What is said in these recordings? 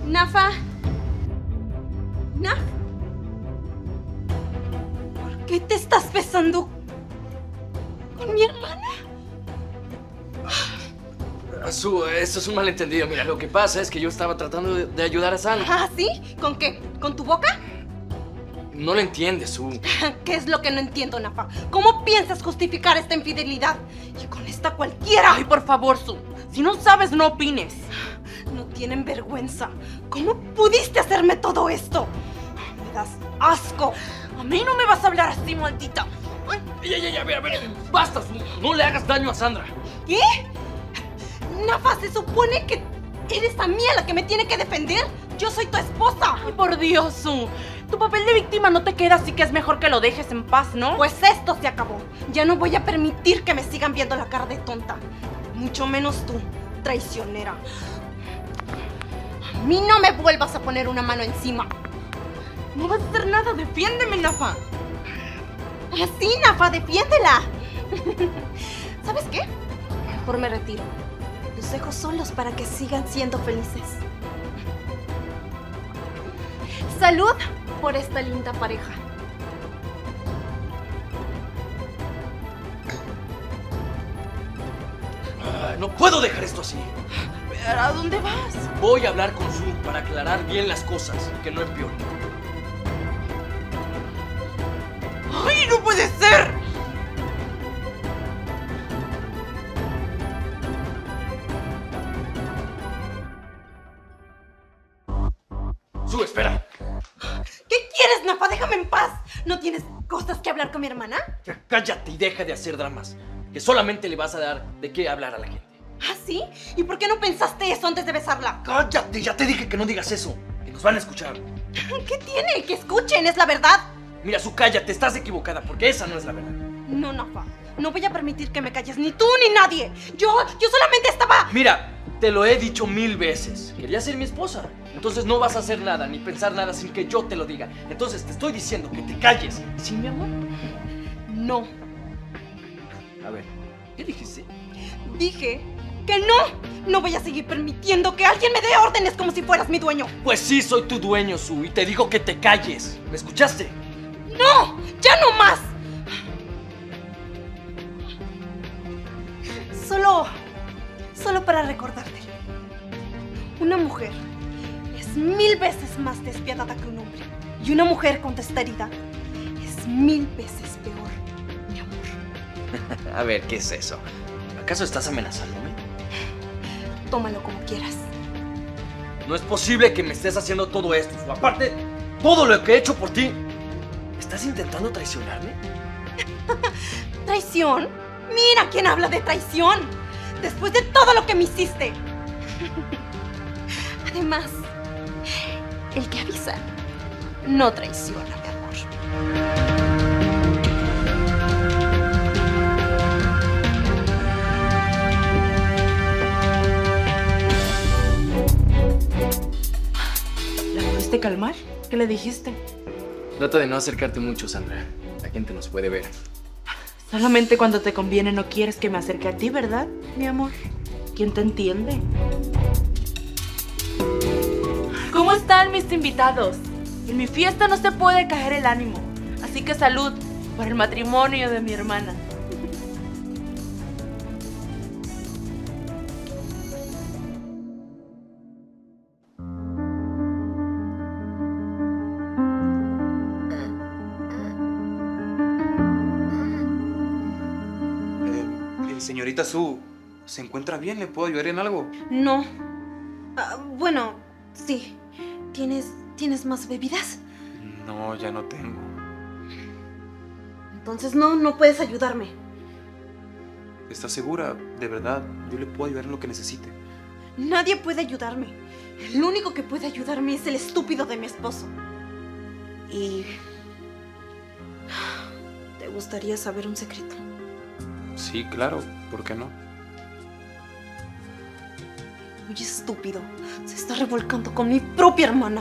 Nafa. Naf. ¿Por qué te estás besando con mi hermana? Eso es un malentendido. Mira, lo que pasa es que yo estaba tratando de ayudar a Sal. ¿Ah, sí? ¿Con qué? ¿Con tu boca? No lo entiendes, Su. ¿Qué es lo que no entiendo, Nafa? ¿Cómo piensas justificar esta infidelidad? Y con esta cualquiera. Ay, por favor, Su. Si no sabes, no opines. No tienen vergüenza. ¿Cómo pudiste hacerme todo esto? Me das asco. A mí no me vas a hablar así, maldita. Ay, ya, a ver. Basta, Su. No le hagas daño a Sandra. ¿Qué? Nafa, se supone que eres a mí a la que me tiene que defender. Yo soy tu esposa. Ay, por Dios, Su. Tu papel de víctima no te queda, así que es mejor que lo dejes en paz, ¿no? Pues esto se acabó. Ya no voy a permitir que me sigan viendo la cara de tonta. Mucho menos tú, traicionera. A mí no me vuelvas a poner una mano encima. No vas a hacer nada, defiéndeme, Nafa. Así, Nafa, defiéndela. ¿Sabes qué? Mejor me retiro. Los dejo solos para que sigan siendo felices. Salud por esta linda pareja. No puedo dejar esto así. ¿A dónde vas? Voy a hablar con Su para aclarar bien las cosas y que no empeore. ¡Ay, no puede ser! Su, espera. ¿Qué quieres, Nafa? Déjame en paz. ¿No tienes cosas que hablar con mi hermana? Ya, cállate y deja de hacer dramas. Que solamente le vas a dar de qué hablar a la gente. ¿Ah, sí? ¿Y por qué no pensaste eso antes de besarla? Cállate, ya te dije que no digas eso. Que nos van a escuchar. ¿Qué tiene? Que escuchen, es la verdad. Mira, Su, cállate, estás equivocada porque esa no es la verdad. No, Nafa. No voy a permitir que me calles ni tú ni nadie. Yo solamente estaba... Mira, te lo he dicho 1000 veces. Quería ser mi esposa. Entonces no vas a hacer nada ni pensar nada sin que yo te lo diga. Entonces te estoy diciendo que te calles. ¿Sí, mi amor? No. A ver, ¿qué dijiste? Dije que no. No voy a seguir permitiendo que alguien me dé órdenes como si fueras mi dueño. Pues sí, soy tu dueño, Su, y te digo que te calles. ¿Me escuchaste? ¡No! ¡Ya no más! Solo para recordarte. Una mujer es 1000 veces más despiadada que un hombre. Y una mujer con testaridad es 1000 veces peor, mi amor. A ver, ¿qué es eso? ¿Acaso estás amenazándome? Tómalo como quieras. No es posible que me estés haciendo todo esto, Su. Aparte, todo lo que he hecho por ti. ¿Estás intentando traicionarme? ¿Traición? Mira quién habla de traición. Después de todo lo que me hiciste. Además, el que avisa no traiciona, mi amor. ¿La pudiste calmar? ¿Qué le dijiste? Trata de no acercarte mucho, Sandra. La gente nos puede ver. Solamente cuando te conviene no quieres que me acerque a ti, ¿verdad, mi amor? ¿Quién te entiende? ¿Cómo están mis invitados? En mi fiesta no se puede caer el ánimo. Así que salud por el matrimonio de mi hermana. Señorita Su, ¿se encuentra bien? ¿Le puedo ayudar en algo? No. Bueno, sí. ¿Tienes más bebidas? No, ya no tengo. Entonces no puedes ayudarme. ¿Está segura? De verdad, yo le puedo ayudar en lo que necesite. Nadie puede ayudarme. El único que puede ayudarme es el estúpido de mi esposo. Y... ¿te gustaría saber un secreto? Sí, claro, ¿por qué no? Muy estúpido. Se está revolcando con mi propia hermana.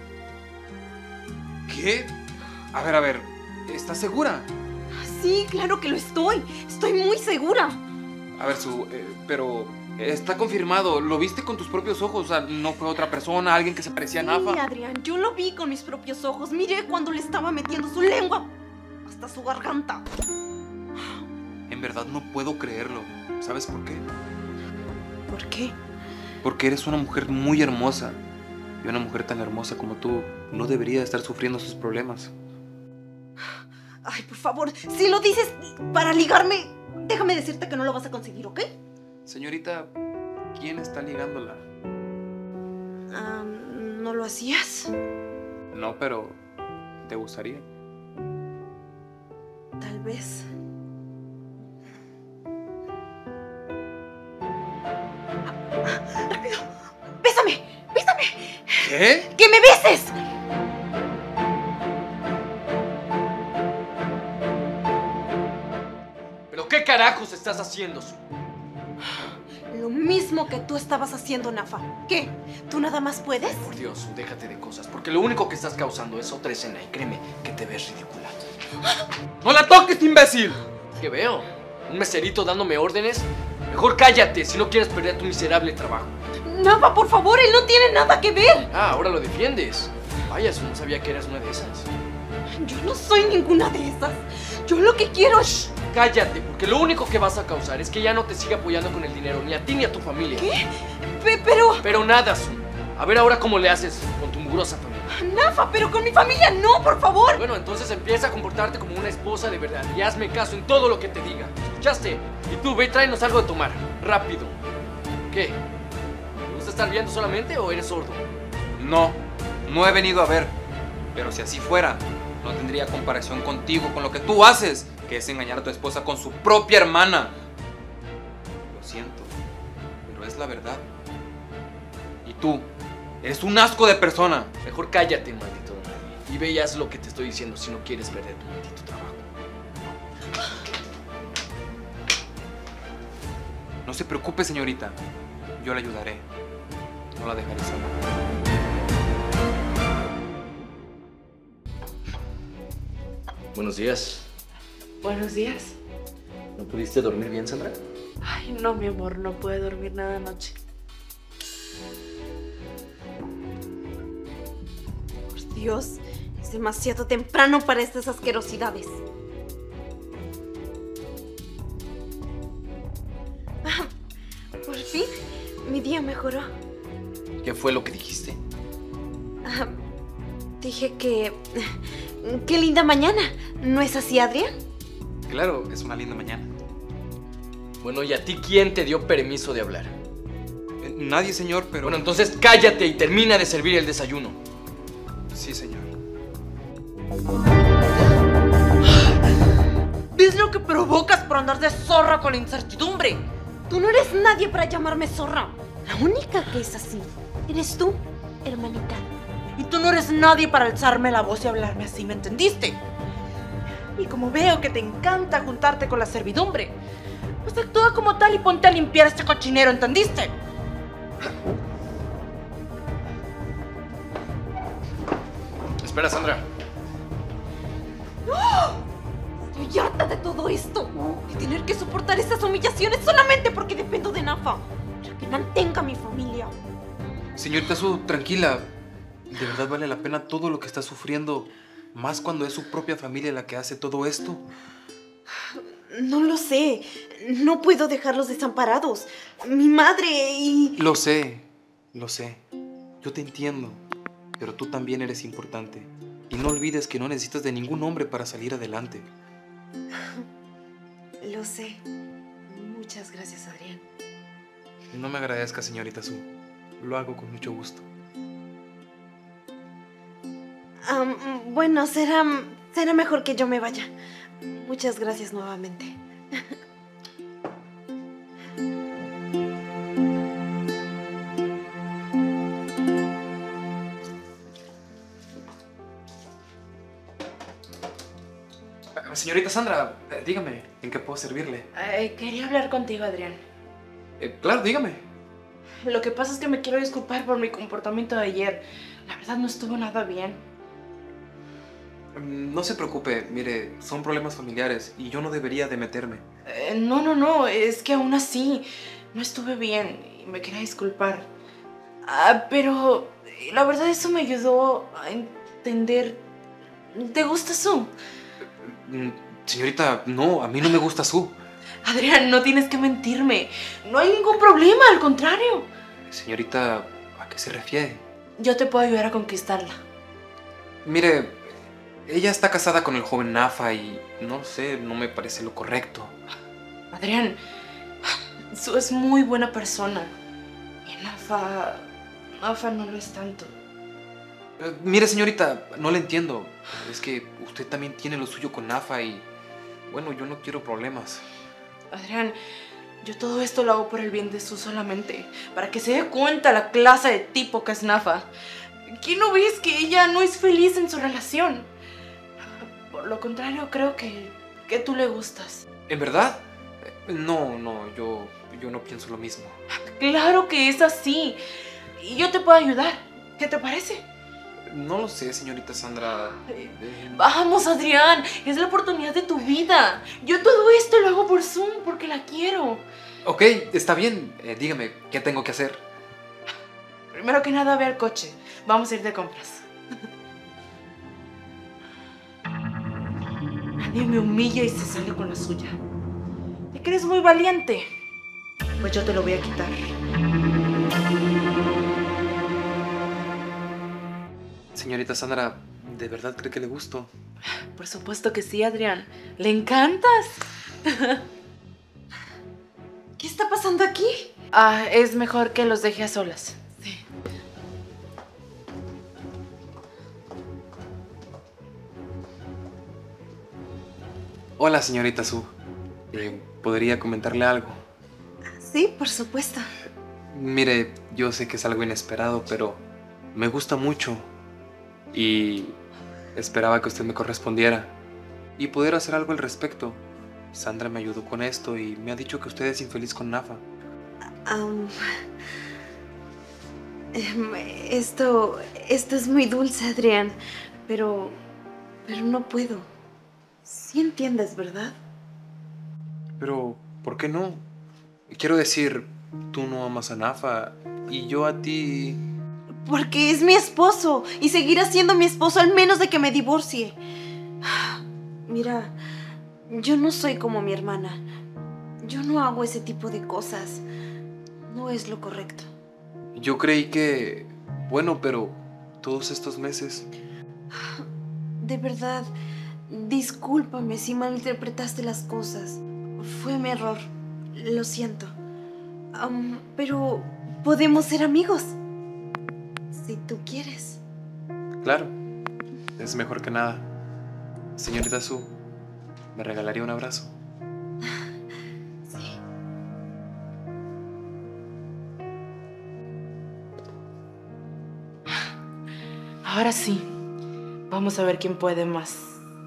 ¿Qué? A ver, ¿estás segura? Sí, claro que lo estoy. Estoy muy segura. A ver, Su, pero Está confirmado. Lo viste con tus propios ojos. O sea, no fue otra persona, alguien que se parecía a Nafa. Sí, Adrián, yo lo vi con mis propios ojos. Miré cuando le estaba metiendo su lengua hasta su garganta. En verdad no puedo creerlo. ¿Sabes por qué? ¿Por qué? Porque eres una mujer muy hermosa. Y una mujer tan hermosa como tú no debería estar sufriendo sus problemas. Ay, por favor, si lo dices para ligarme, déjame decirte que no lo vas a conseguir, ¿ok? Señorita, ¿quién está ligándola? ¿No lo hacías? No, pero ¿te gustaría? Tal vez. ¡Rápido! ¡Bésame! ¡Bésame! ¿Qué? ¡Que me beses! ¿Pero qué carajos estás haciendo, Su? Lo mismo que tú estabas haciendo, Nafa. ¿Qué? ¿Tú nada más puedes? Por Dios, Su, déjate de cosas, porque lo único que estás causando es otra escena y créeme que te ves ridícula. ¡No la toques, imbécil! ¿Qué veo? ¿Un meserito dándome órdenes? Mejor cállate si no quieres perder tu miserable trabajo. Nafa, por favor, él no tiene nada que ver. Ah, ahora lo defiendes. Vaya, Su, no sabía que eras una de esas. Yo no soy ninguna de esas. Yo lo que quiero es... Cállate, porque lo único que vas a causar es que ya no te siga apoyando con el dinero, ni a ti ni a tu familia. ¿Qué? Pero... Pero nada, Su. A ver ahora cómo le haces con tu mugrosa familia. Nafa, pero con mi familia no, por favor. Bueno, entonces empieza a comportarte como una esposa de verdad y hazme caso en todo lo que te diga. ¿Escuchaste? Y tú, ve y tráenos algo de tomar. Rápido. ¿Qué? ¿Te gusta estar viendo solamente o eres sordo? No, no he venido a ver. Pero si así fuera, no tendría comparación contigo con lo que tú haces, que es engañar a tu esposa con su propia hermana. Lo siento, pero es la verdad. Y tú, eres un asco de persona. Mejor cállate, maldito nadie. Y ve y haz lo que te estoy diciendo si no quieres perder tu maldito trabajo. No se preocupe, señorita. Yo la ayudaré. No la dejaré sola. Buenos días. Buenos días. ¿No pudiste dormir bien, Sandra? Ay, no, mi amor, no pude dormir nada anoche. Por Dios, es demasiado temprano para estas asquerosidades. Por fin, mi día mejoró. ¿Qué fue lo que dijiste? Dije que... ¡Qué linda mañana! ¿No es así, Adrián? Claro, es una linda mañana. Bueno, ¿y a ti quién te dio permiso de hablar? Nadie, señor, pero... Bueno, entonces cállate y termina de servir el desayuno. Sí, señor. ¿Ves lo que provocas por andar de zorra con la incertidumbre? Tú no eres nadie para llamarme zorra. La única que es así eres tú, hermanita. Y tú no eres nadie para alzarme la voz y hablarme así, ¿me entendiste? Y como veo que te encanta juntarte con la servidumbre, pues actúa como tal y ponte a limpiar este cochinero, ¿entendiste? Espera, Sandra. Estoy harta de todo esto. De tener que soportar estas humillaciones solamente porque dependo de Nafa. Para que mantenga a mi familia. Señorita Su, tranquila. ¿De verdad vale la pena todo lo que está sufriendo? Más cuando es su propia familia la que hace todo esto. No lo sé. No puedo dejarlos desamparados. Mi madre y... Lo sé, lo sé. Yo te entiendo. Pero tú también eres importante. Y no olvides que no necesitas de ningún hombre para salir adelante. Lo sé. Muchas gracias, Adrián. No me agradezca, señorita Su. Lo hago con mucho gusto. Bueno, será mejor que yo me vaya. Muchas gracias nuevamente. Señorita Sandra, dígame, ¿en qué puedo servirle? Quería hablar contigo, Adrián. Claro, dígame. Lo que pasa es que me quiero disculpar por mi comportamiento de ayer. La verdad no estuvo nada bien. No se preocupe, mire, son problemas familiares y yo no debería de meterme. No, es que aún así no estuve bien y me quería disculpar. Pero la verdad eso me ayudó a entender. ¿Te gusta Su? Señorita, no, a mí no me gusta Su. Adrián, no tienes que mentirme. No hay ningún problema, al contrario. Señorita, ¿a qué se refiere? Yo te puedo ayudar a conquistarla. Mire, ella está casada con el joven Nafa y no sé, no me parece lo correcto. Adrián, Su es muy buena persona. Y Nafa no lo es tanto. Mire, señorita, no le entiendo. Es que usted también tiene lo suyo con Nafa y... bueno, yo no quiero problemas. Adrián, yo todo esto lo hago por el bien de Su solamente. Para que se dé cuenta la clase de tipo que es Nafa. ¿Qué no ves que ella no es feliz en su relación? Por lo contrario, creo que tú le gustas. ¿En verdad? No, yo no pienso lo mismo. Claro que es así. Y yo te puedo ayudar. ¿Qué te parece? No lo sé, señorita Sandra. Vamos, Adrián. Es la oportunidad de tu vida. Yo todo esto lo hago por Zoom porque la quiero. Ok, está bien. Dígame, ¿qué tengo que hacer? Primero que nada, ve al coche. Vamos a ir de compras. Nadie me humilla y se sale con la suya. ¿Te crees muy valiente? Pues yo te lo voy a quitar. Señorita Sandra, ¿de verdad cree que le gusto? Por supuesto que sí, Adrián. ¿Le encantas? ¿Qué está pasando aquí? Es mejor que los deje a solas. Sí. Hola, señorita Su. ¿Podría comentarle algo? Sí, por supuesto. Mire, yo sé que es algo inesperado, pero me gusta mucho. Y esperaba que usted me correspondiera y poder hacer algo al respecto. Sandra me ayudó con esto y me ha dicho que usted es infeliz con Nafa. Esto es muy dulce, Adrián, pero no puedo. Sí entiendes, ¿verdad? Pero, ¿por qué no? Quiero decir, tú no amas a Nafa y yo a ti... Porque es mi esposo y seguirá siendo mi esposo al menos de que me divorcie. Mira, yo no soy como mi hermana. Yo no hago ese tipo de cosas. No es lo correcto. Yo creí que... bueno, pero todos estos meses... De verdad, discúlpame si malinterpretaste las cosas. Fue mi error. Lo siento. Pero podemos ser amigos. Si tú quieres. Claro, es mejor que nada. Señorita Su, ¿me regalaría un abrazo? Sí. Ahora sí. Vamos a ver quién puede más.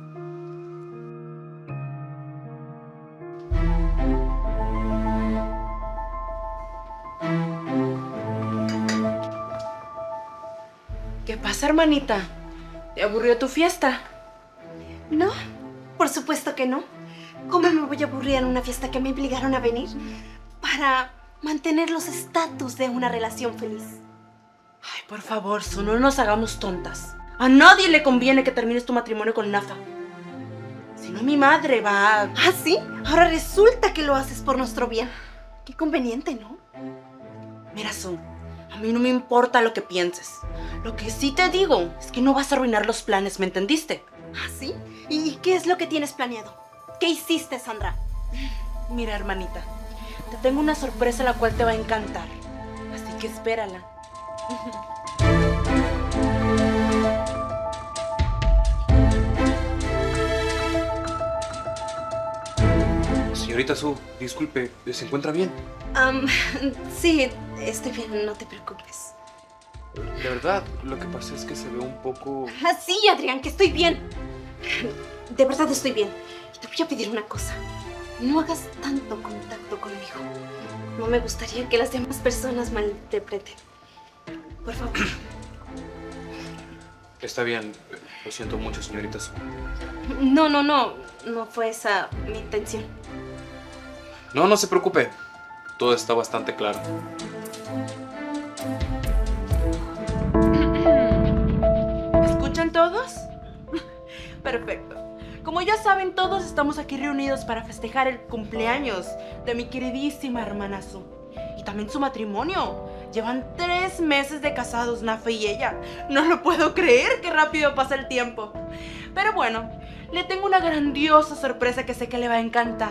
¿Qué pasa, hermanita? ¿Te aburrió tu fiesta? No, por supuesto que no. ¿Cómo me voy a aburrir en una fiesta que me obligaron a venir? Para mantener los estatus de una relación feliz. Ay, por favor, Su, no nos hagamos tontas. A nadie le conviene que termines tu matrimonio con Nafa. Si no, mi madre va a... ¿Ah, sí? Ahora resulta que lo haces por nuestro bien. Qué conveniente, ¿no? Mira, Su, a mí no me importa lo que pienses. Lo que sí te digo es que no vas a arruinar los planes, ¿me entendiste? ¿Ah, sí? ¿Y qué es lo que tienes planeado? ¿Qué hiciste, Sandra? Mira, hermanita, te tengo una sorpresa la cual te va a encantar. Así que espérala. Señorita Su, disculpe, ¿se encuentra bien? Sí, estoy bien, no te preocupes. De verdad, lo que pasa es que se ve un poco... Ah, sí, Adrián, que estoy bien. De verdad estoy bien. Y te voy a pedir una cosa. No hagas tanto contacto conmigo. No me gustaría que las demás personas malinterpreten. Por favor. Está bien, lo siento mucho, señorita Su. No fue esa mi intención. No se preocupe. todo está bastante claro. ¿Me escuchan todos? Perfecto. Como ya saben, todos estamos aquí reunidos para festejar el cumpleaños de mi queridísima hermana Su. Y también su matrimonio. Llevan 3 meses de casados, Nafa y ella. No lo puedo creer, qué rápido pasa el tiempo. Pero bueno, le tengo una grandiosa sorpresa que sé que le va a encantar.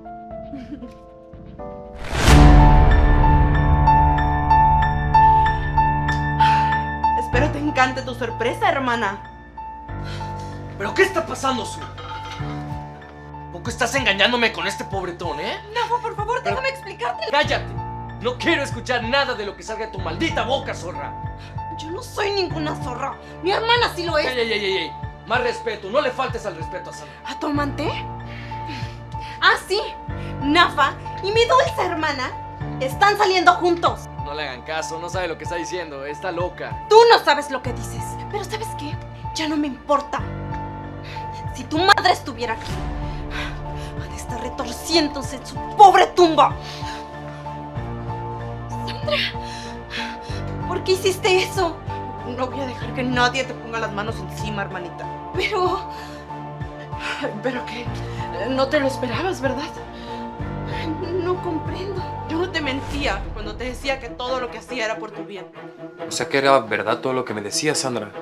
Espero te encante tu sorpresa, hermana. ¿Pero qué está pasando, Su? ¿Poco estás engañándome con este pobretón, Nafa, por favor, déjame explicarte. ¡Cállate! No quiero escuchar nada de lo que salga de tu maldita boca, zorra. Yo no soy ninguna zorra. Mi hermana sí lo es. ¡Ey! Más respeto, no le faltes al respeto a Sandra. ¿A tu amante? Ah, sí. Nafa y mi dulce hermana están saliendo juntos. No le hagan caso, no sabe lo que está diciendo, está loca. Tú no sabes lo que dices. Pero ¿sabes qué? Ya no me importa. Si tu madre estuviera aquí, ha de estar retorciéndose en su pobre tumba. Sandra, ¿por qué hiciste eso? No voy a dejar que nadie te ponga las manos encima, hermanita. Pero... ¿Pero qué? No te lo esperabas, ¿verdad? no comprendo. Yo no te mentía cuando te decía que todo lo que hacía era por tu bien. O sea que era verdad todo lo que me decía Sandra.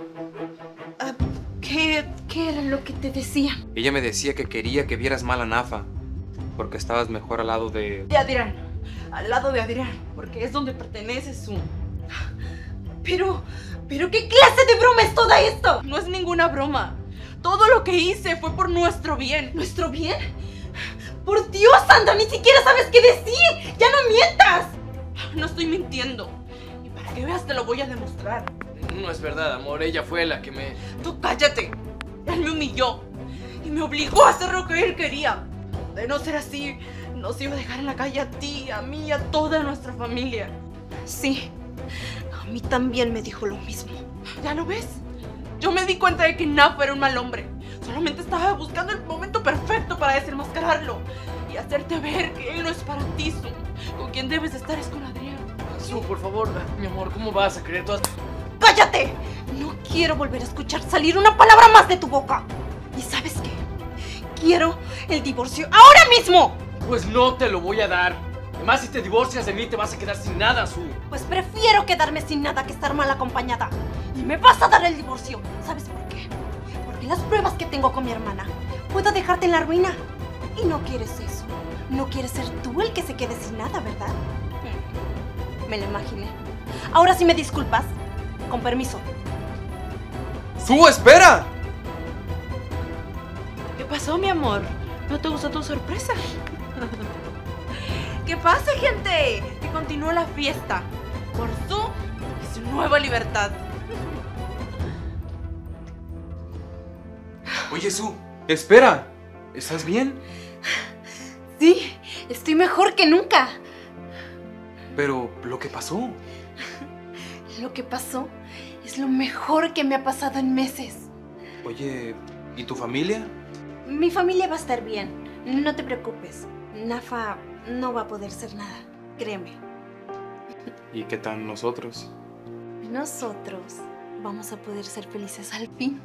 ¿Qué era lo que te decía? Ella me decía que quería que vieras mal a Nafa, porque estabas mejor al lado de... De Adrián. Al lado de Adrián, porque es donde pertenece Su. Pero ¿qué clase de broma es toda esto? No es ninguna broma. Todo lo que hice fue por nuestro bien. ¿Nuestro bien? Por Dios, Sandra, ni siquiera sabes qué decir. ¡Ya no mientas! No estoy mintiendo. Y para que veas te lo voy a demostrar. No es verdad, amor, ella fue la que me... Tú cállate. Él me humilló y me obligó a hacer lo que él quería. De no ser así, nos iba a dejar en la calle a ti, a mí y a toda nuestra familia. Sí, a mí también me dijo lo mismo. ¿Ya lo ves? Yo me di cuenta de que Nafa era un mal hombre. Solamente estaba buscando el momento perfecto para desenmascararlo y hacerte ver que él no es para ti, Su. Con quien debes estar es con Adrián. Su, por favor, mi amor, ¿cómo vas a creer todas... ¡Cállate! No quiero volver a escuchar salir una palabra más de tu boca. ¿Y sabes qué? Quiero el divorcio ahora mismo. Pues no te lo voy a dar. Además, si te divorcias de mí, te vas a quedar sin nada, Su. Pues prefiero quedarme sin nada que estar mal acompañada. Y me vas a dar el divorcio. ¿Sabes por qué? Porque las pruebas que tengo con mi hermana, puedo dejarte en la ruina. Y no quieres eso. No quieres ser tú el que se quede sin nada, ¿verdad? Me lo imaginé. Ahora sí me disculpas. Con permiso. ¡Su, espera! ¿Qué pasó, mi amor? ¿No te gustó tu sorpresa? ¿Qué pasa, gente? Que continúa la fiesta por Su y su nueva libertad. Oye, Su, espera. ¿Estás bien? Sí, estoy mejor que nunca. Pero, ¿lo que pasó? Lo que pasó es lo mejor que me ha pasado en meses. Oye, ¿y tu familia? Mi familia va a estar bien. No te preocupes. Nafa no va a poder ser nada. Créeme. ¿Y qué tal nosotros? Nosotros vamos a poder ser felices al fin.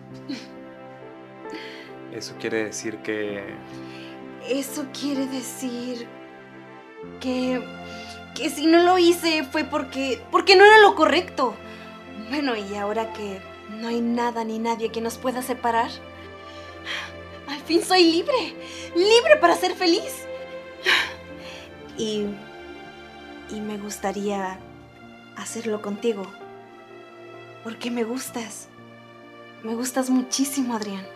Eso quiere decir que... Eso quiere decir que si no lo hice fue porque no era lo correcto. Bueno, y ahora que no hay nada ni nadie que nos pueda separar, al fin soy libre. Libre para ser feliz. Y me gustaría hacerlo contigo. Porque me gustas. Me gustas muchísimo, Adrián.